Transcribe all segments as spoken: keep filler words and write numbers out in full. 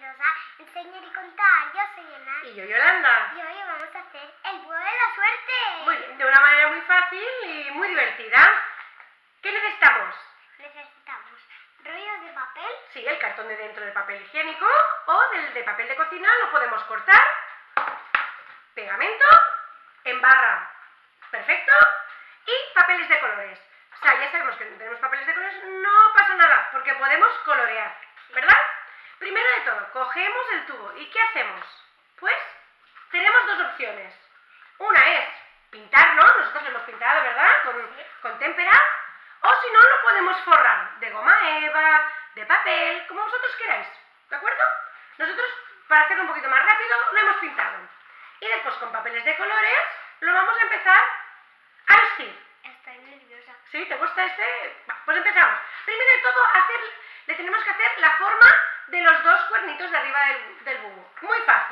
nos va a enseñar y contar. Yo soy Ana. Y yo, Yolanda. Y hoy vamos a hacer el búho de la suerte. Muy bien, de una manera muy fácil y muy divertida. ¿Qué necesitamos? Necesitamos rollos de papel. Sí, el cartón de dentro del papel higiénico o del de papel de cocina lo podemos cortar. Pegamento en barra. Perfecto. Y papeles de colores. O sea, ya sabemos que no tenemos papeles de colores, no pasa nada, porque podemos colorear, ¿verdad? Primero de todo, cogemos el tubo. ¿Y qué hacemos? Pues tenemos dos opciones. Una es pintarlo, nosotros lo hemos pintado, ¿verdad? Con, con témpera. O si no, lo podemos forrar de goma eva, de papel, como vosotros queráis, ¿de acuerdo? Nosotros, para hacerlo un poquito más rápido, lo hemos pintado. Y después, con papeles de colores, lo vamos a empezar a vestir. Estoy nerviosa. ¿Sí? ¿Te gusta este? Va, pues empezamos. Primero de todo, hacer, le tenemos que hacer la forma de los dos cuernitos de arriba del, del búho. Muy fácil.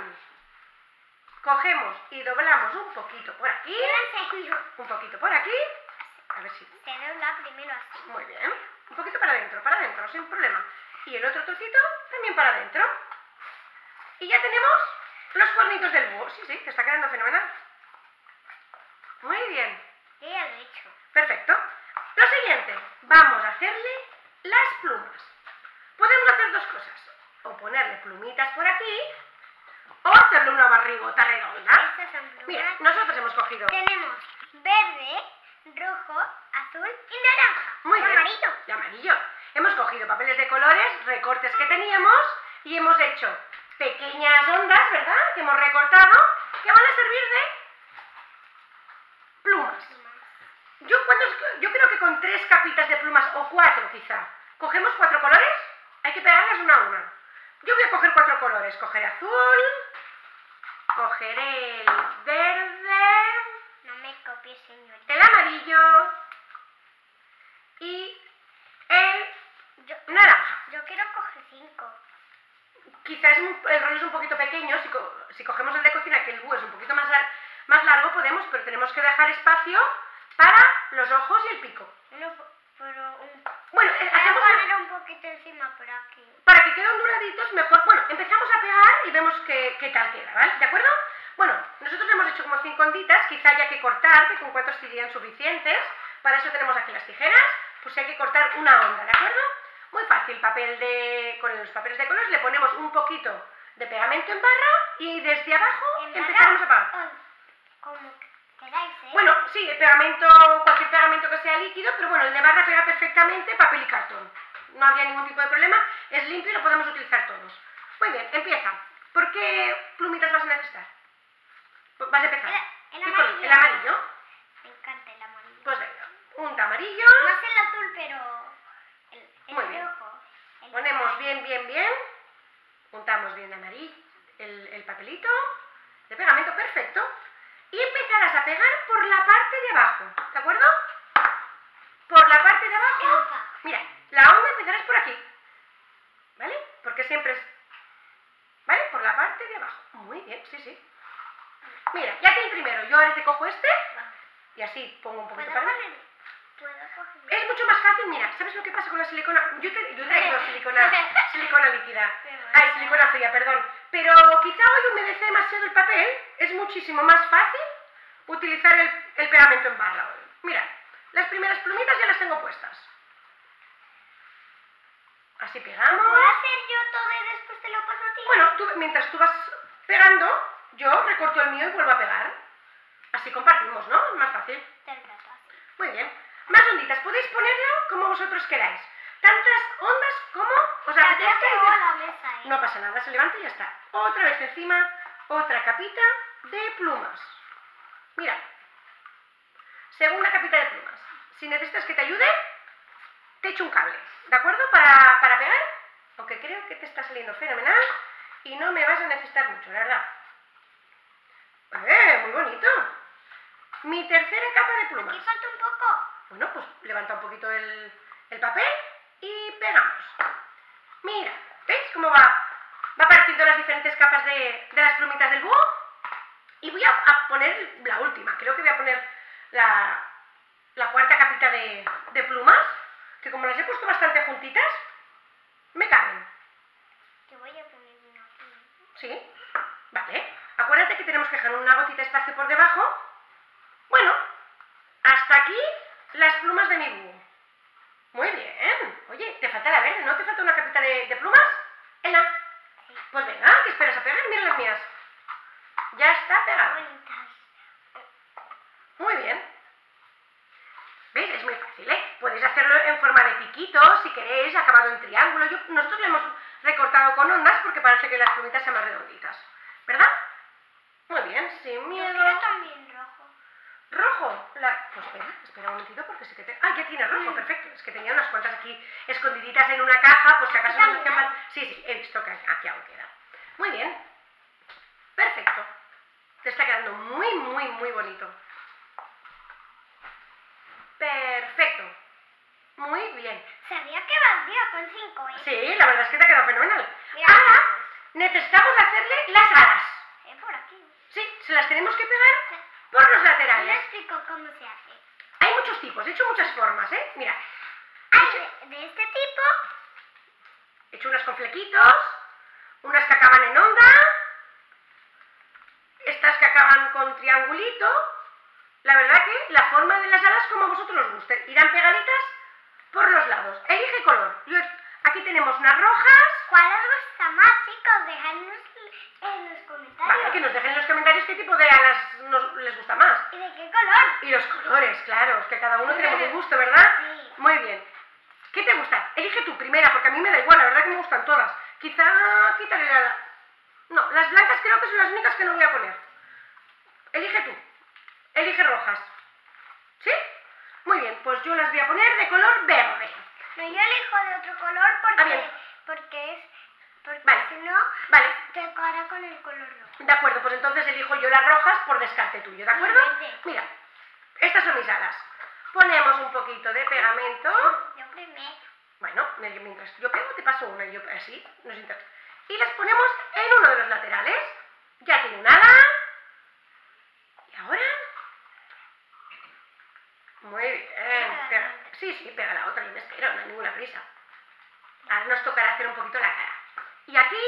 Cogemos y doblamos un poquito por aquí. Un poquito por aquí. A ver si... Se dobla primero así. Muy bien. Un poquito para adentro, para adentro, sin problema. Y el otro trocito también para adentro. Y ya tenemos los cuernitos del búho. Sí, sí, que está quedando fenomenal. Muy bien. Yo ya lo he hecho. Perfecto. Lo siguiente, vamos a hacerle las plumas. Podemos hacer dos cosas. O ponerle plumitas por aquí, o hacerle una barrigota redonda. Estas son plumas. Mira, nosotros hemos cogido... Tenemos verde, rojo, azul y naranja. Muy y bien. amarillo. Y amarillo. Hemos cogido papeles de colores, recortes que teníamos, y hemos hecho pequeñas ondas, ¿verdad? Que hemos recortado, que van a servir de plumas. Yo, ¿cuántos? Yo creo que con tres capitas de plumas, o cuatro quizá. ¿Cogemos cuatro colores? Hay que pegarlas una a una. Yo voy a coger cuatro colores. Cogeré azul, cogeré el verde, No me copies, señorita. el amarillo y el Yo, naranja. yo quiero coger cinco. Quizás el rollo es un poquito pequeño, si, co si cogemos el de cocina, que el búho es un poquito más, lar más largo, podemos, pero tenemos que dejar espacio para los ojos y el pico. No, pero un... Bueno, Voy hacemos a poner un poquito encima por aquí. para que queden onduladitos mejor. Bueno, empezamos a pegar y vemos qué, qué tal queda, ¿vale? ¿De acuerdo? Bueno, nosotros hemos hecho como cinco onditas, quizá haya que cortar, que con cuatro serían suficientes. Para eso tenemos aquí las tijeras, pues si hay que cortar una onda, ¿de acuerdo? Muy fácil, papel de... con los papeles de colores le ponemos un poquito de pegamento en barra y desde abajo En empezamos a barra, pegar. o como queráis, ¿eh? Bueno, sí, el pegamento, cualquier pegamento que sea líquido, pero bueno, el de barra pega perfectamente papel y cartón. No habría ningún tipo de problema, es limpio y lo podemos utilizar todos. Muy bien, empieza. ¿Por qué plumitas vas a necesitar? Vas a empezar. El, el ¿Qué color? amarillo. ¿El amarillo? Me encanta el amarillo. Pues venga, un amarillo. Más el azul, pero el, el Muy bien. rojo. El Ponemos rojo. bien, bien, bien. Untamos bien de amarillo el, el papelito de pegamento, perfecto. Y empezarás a pegar por la parte de abajo, ¿de acuerdo? Por la parte de abajo. Epa. Mira, la onda empezarás por aquí, ¿vale? Porque siempre es... ¿Vale? Por la parte de abajo. Muy bien, sí, sí. Mira, ya que el primero, yo ahora te cojo este Va. y así pongo un poquito ¿Puedo para... poner? ¿Puedo coger? Es mucho más fácil, mira, ¿sabes lo que pasa con la silicona? Yo, te, yo he traído silicona, silicona líquida. Ay, silicona fría, perdón. Pero quizá hoy humedece demasiado el papel, es muchísimo más fácil utilizar el, el pegamento en barra hoy. Mira, las primeras plumitas ya las tengo puestas. Así pegamos. ¿Puedo hacer yo todo y después te lo paso a ti? Bueno, tú, mientras tú vas pegando, yo recorto el mío y vuelvo a pegar. Así compartimos, ¿no? Es más fácil. Te lo paso así. Muy bien. Más onditas, podéis ponerlo como vosotros queráis. Tantas ondas como os Ya apetezca. pegó a la mesa, ¿eh? No pasa nada, se levanta y ya está. Otra vez encima, otra capita de plumas. Mira. Segunda capita de plumas. Si necesitas que te ayude, te echo un cable. ¿De acuerdo? Para, para pegar. Aunque creo que te está saliendo fenomenal y no me vas a necesitar mucho, la verdad. ¡Eh! Muy bonito. Mi tercera capa de plumas. Aquí falta un poco. Bueno, pues levanta un poquito el, el papel y pegamos. Mira, ¿veis cómo va, va apareciendo las diferentes capas de, de las plumitas del búho? Y voy a, a poner la última. Creo que voy a poner la, la cuarta capita de, de plumas, que como las he puesto bastante juntitas, me caben. Te voy a poner una Sí. Vale. Acuérdate que tenemos que dejar una gotita de espacio por debajo. Bueno, hasta aquí las plumas de mi búho. Muy bien. Oye, te falta la verde, ¿no? ¿Te falta una capita de, de plumas? Ela. Pues venga, ¿qué esperas a pegar? Mira las mías. Ya está pegado. Muy bien. ¿Veis? Es muy fácil, ¿eh? Podéis hacerlo en forma de piquito, si queréis, acabado en triángulo. Yo, nosotros lo hemos recortado con ondas porque parece que las plumitas sean más redonditas. ¿Verdad? Muy bien, sin miedo. Yo quiero también rojo. Rojo. La... Pues espera, espera un momentito porque sé que te... Ah, ya tiene rojo, perfecto. Es que tenía unas cuantas aquí escondiditas en una caja, pues si acaso nos escapan. Sí, sí, he visto que aquí aún queda. Muy bien. Perfecto. Te está quedando muy, muy, muy bonito. Perfecto. Muy bien. Sabía que valdría con cinco, ¿eh? Sí, la verdad es que te ha quedado fenomenal. Mira, Ahora necesitamos hacerle las alas. Eh, por aquí. Sí, se las tenemos que pegar Sí. por los Yo le laterales. explico cómo se hace. Hay muchos tipos, he hecho muchas formas, ¿eh? Mira, Hay de, de este tipo. he hecho unas con flequitos, unas que acaban en onda, estas que acaban con triangulito. La verdad que la forma de las alas como a vosotros os guste. Irán pegaditas por los lados. Elige color. Yo, aquí tenemos unas rojas. ¿Cuál os gusta más, chicos? Dejadnos en los comentarios. Vale, que nos dejen en los comentarios qué tipo de alas nos, les gusta más. ¿Y de qué color? Y los colores, claro, es que cada uno tenemos un gusto, ¿verdad? Sí. Muy bien. ¿Qué te gusta? Elige tu primera, porque a mí me da igual, la verdad que me gustan todas. Quizá quítale la... No, las blancas creo que son las únicas que no voy a poner. Elige tú. Elige rojas. ¿Sí? Muy bien, pues yo las voy a poner de color verde. No, yo elijo de otro color Ah, porque, bien. porque es... Porque Vale. si no, Vale, te cuadra con el color rojo. de acuerdo, pues entonces elijo yo las rojas por descarte tuyo, ¿de acuerdo? Verde. Mira, estas son mis alas. Ponemos un poquito de pegamento. Yo primero. Bueno, mientras yo pego te paso una y yo así, nos inter... Y las ponemos en uno de los laterales. Ya tiene un ala. Y ahora... Muy bien. Pega... Sí, sí, pega la otra, yo me espero, no hay ninguna prisa. Ahora nos tocará hacer un poquito la cara. Y aquí...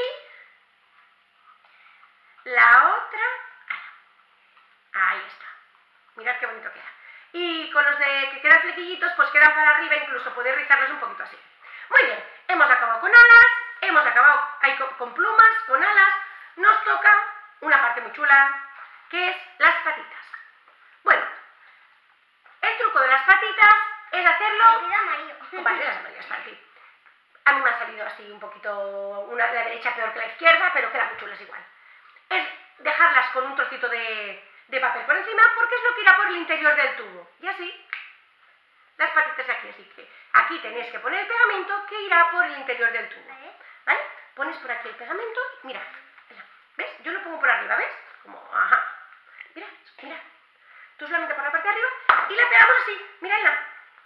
La otra... Ahí está. Mirad qué bonito queda. Y con los de que quedan flequillitos, pues quedan para arriba, incluso podéis rizarlos un poquito así. Muy bien, hemos acabado con alas, hemos acabado ahí con, con plumas, con alas. Nos toca una parte muy chula, que es las patitas. Bueno, el truco de las patitas es hacerlo... Olvida amarillo. Vale, las amarillas para ti. A mí me han salido así un poquito, una de la derecha peor que la izquierda, pero quedan muy chulas igual. Es dejarlas con un trocito de... de papel por encima, porque es lo que irá por el interior del tubo. Y así, las patitas aquí, así que aquí tenéis que poner el pegamento que irá por el interior del tubo. ¿Vale? ¿Vale? Pones por aquí el pegamento, mira, mira, ¿ves? Yo lo pongo por arriba, ¿ves? Como, ajá, mira, mira. Tú solamente por la parte de arriba y la pegamos así, miradla.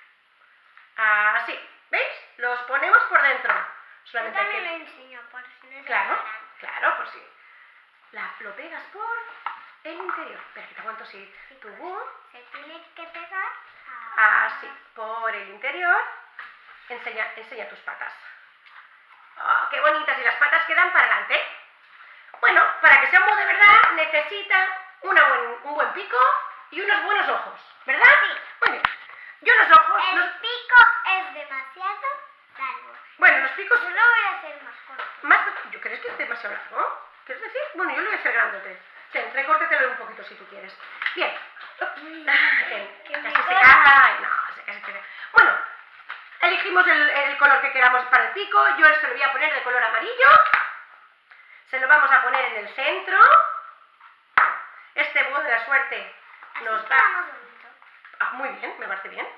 Así, ¿veis? Los ponemos por dentro. Yo Solamente hay también que... lo enseño, por si no se Claro, acuerdan. claro, pues sí. La, lo pegas por el interior. Espera, que te aguanto así. Tubo. Se tiene que pegar a... Así, por el interior. Enseña, enseña tus patas. Oh, qué bonitas. Y las patas quedan para adelante. Bueno, para que sea un búho de verdad necesita una buen, un buen pico y unos buenos ojos. ¿Verdad? Sí. Muy bien. Yo los ojos... El Los, pico es demasiado largo. bueno, los picos... Yo lo voy a hacer más corto. Más... ¿Yo crees que es demasiado largo? ¿Quieres decir? Bueno, yo lo voy a hacer grandote. Ten, recórtetelo un poquito si tú quieres. Bien. Ten, que casi me se corta. cae. No, se casi se cae. Bueno, elegimos el, el color que queramos para el pico. Yo se lo voy a poner de color amarillo. Se lo vamos a poner en el centro. Este búho de la suerte Así nos queda va... más bonito. Ah, muy bien, me parece bien.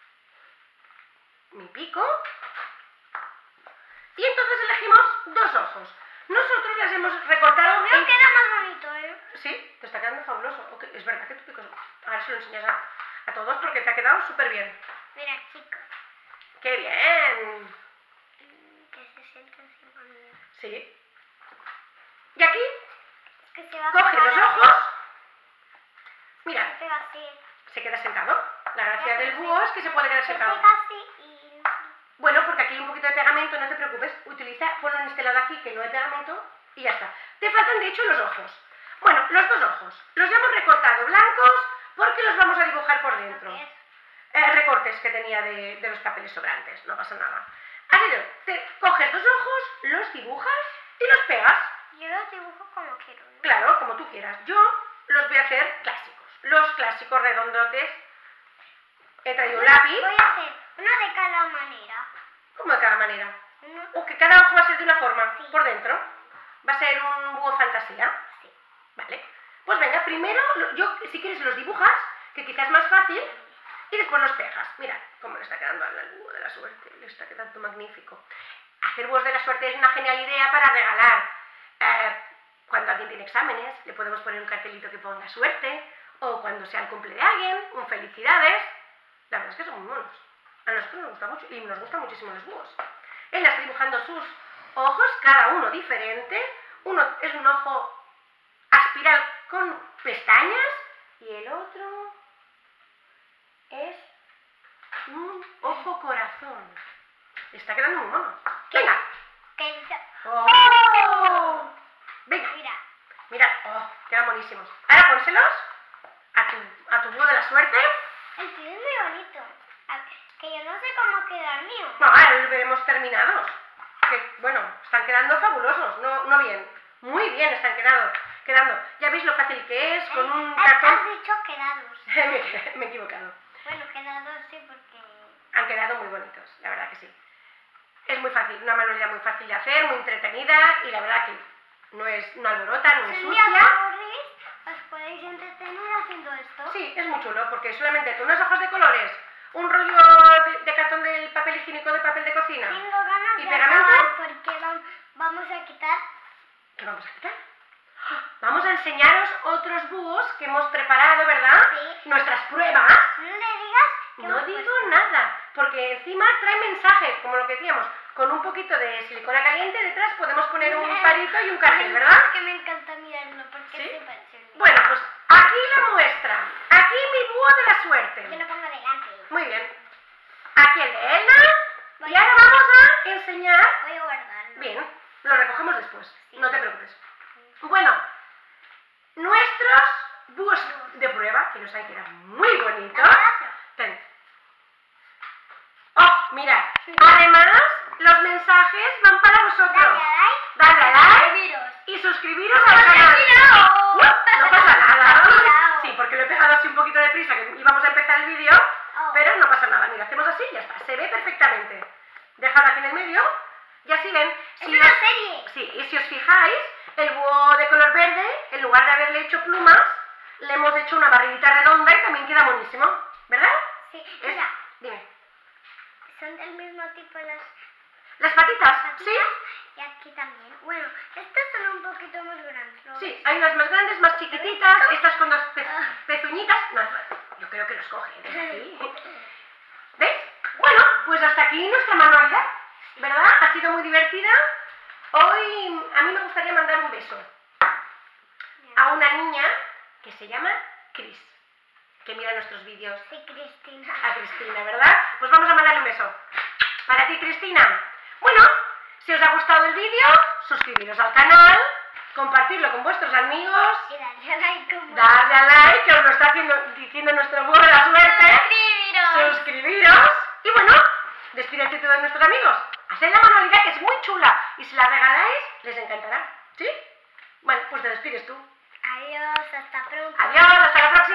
Mi pico. Y entonces elegimos dos ojos. Nosotros las hemos recortado El mío en... queda más bonito, ¿eh? Sí, te está quedando fabuloso. Ok, es verdad que tu pico... Ahora se lo enseñas a, a todos porque te ha quedado súper bien. Mira, chicos. ¡Qué bien! Que se sienta encima mío. Sí. Y aquí, Es que se va a coge pegar los así. ojos. Se Mira, pega así. se queda sentado. La gracia del búho es que se puede quedar Se sentado. pega así y... Bueno, porque aquí hay un poquito de pegamento, no te preocupes. Utiliza, ponlo en este lado aquí, que no hay pegamento. Y ya está. Te faltan, de hecho, los ojos. Bueno, los dos ojos. Los hemos recortado blancos porque los vamos a dibujar por dentro. Eh, recortes que tenía de, de los papeles sobrantes, no pasa nada. Así que te coges dos ojos, los dibujas y los pegas. Yo los dibujo como quiero, ¿no? Claro, como tú quieras. Yo los voy a hacer clásicos. Los clásicos redondotes. He traído un lápiz. Voy a hacer uno de cada manera. ¿Cómo de cada manera? Uno. O que cada ojo va a ser de una forma, Sí. por dentro. Va a ser un búho fantasía. Sí. Vale. Pues venga, primero, lo- yo si quieres los dibujas, que quizás es más fácil, y después los pegas. Mira cómo le está quedando al búho de la suerte. Le está quedando magnífico. Hacer búhos de la suerte es una genial idea para regalar. Eh, cuando alguien tiene exámenes, le podemos poner un cartelito que ponga suerte, o cuando sea el cumple de alguien, un felicidades. La verdad es que son muy monos. A nosotros nos gusta mucho, y nos gustan muchísimo los búhos. Él está dibujando sus ojos, cada uno diferente. Uno es un ojo espiral con pestañas, y el otro es un ojo corazón. Está quedando muy mono. Venga. Que dice- ¡Oh! Venga, Mira, mira, oh, quedan buenísimos. Ahora pónselos a tu, a tu búho de la suerte. el tuyo es muy bonito. A ver, que yo no sé cómo queda el mío. No, ahora los veremos terminados. Que, bueno, están quedando fabulosos, no, no bien. Muy bien están quedando, quedando. Ya veis lo fácil que es con un Has- cartón. Has dicho quedados. me, me he equivocado. Bueno, quedados sí, porque... Han quedado muy bonitos, la verdad que sí. Es muy fácil, una manualidad muy fácil de hacer, muy entretenida, y la verdad que no es, no alborota, no es Si un día os sucia. aburrís, os podéis entretener haciendo esto. Sí, es muy chulo, porque solamente con unos ojos de colores, un rollo de, de cartón del papel higiénico de papel de cocina. Tengo ganas ¿Y de pegamento? acabar porque vam- vamos a quitar... ¿Qué vamos a quitar? Vamos a enseñaros otros búhos que hemos preparado, ¿verdad? Sí. Nuestras pruebas. No le digas que No hemos digo puesto. nada, porque encima trae mensaje, como lo que decíamos, con un poquito de silicona caliente detrás podemos poner un palito y un cartel, ¿verdad? Es que me encanta mirarlo porque ¿Sí? es súper chulo. Bueno, pues aquí la muestra. Aquí mi búho de la Yo suerte. lo pongo delante. Muy bien. Aquí el de Elna. Y Voy ahora a- vamos a enseñar. Voy a guardarlo. Bien, lo recogemos después, Sí. no te preocupes. Bueno, nuestros búhos de prueba, que nos han quedado muy bonitos. Dame otro. Ten. Oh, mirad, además los mensajes van para Dale vosotros. a like. Dale a like Suscribiros. y suscribiros al canal. ¡Mirao! No, no pasa nada. Mirao. Sí, porque lo he pegado así un poquito de prisa, que íbamos a empezar el vídeo, Oh. pero no pasa nada. Mira, hacemos así y ya está. Se ve perfectamente. Dejadlo aquí en el medio y así ven. Es Si una os- serie. Sí, y si os fijáis, el búho de color verde, en lugar de haberle hecho plumas, le hemos hecho una barriguita redonda y también queda buenísimo, ¿verdad? Sí, Es- mira, Dime. son del mismo tipo las ¿Las patitas? patitas. ¿Sí? Y aquí también. Bueno, estas son un poquito más grandes. ¿no? Sí, hay unas más grandes, más chiquititas, estas con dos pe- Ah. pezuñitas. No, yo creo que los coge desde aquí. ¿Veis? Bueno, pues hasta aquí nuestra manualidad, ¿verdad? Ha sido muy divertida. Hoy a mí me gustaría mandar un beso a una niña que se llama Cris, que mira nuestros vídeos. Sí, Cristina. A Cristina, ¿verdad? Pues vamos a mandarle un beso. Para ti, Cristina. Bueno, si os ha gustado el vídeo, suscribiros al canal, compartirlo con vuestros amigos, Y dale a like como... darle a like, que os lo está haciendo, diciendo nuestro búho de la suerte. Suscribiros. Suscribiros. Y bueno, despídete tú de nuestros amigos. Haced la manualidad, que es muy chula. Y si la regaláis, les encantará. ¿Sí? Bueno, pues te despides tú. Adiós, hasta pronto. Adiós, hasta la próxima.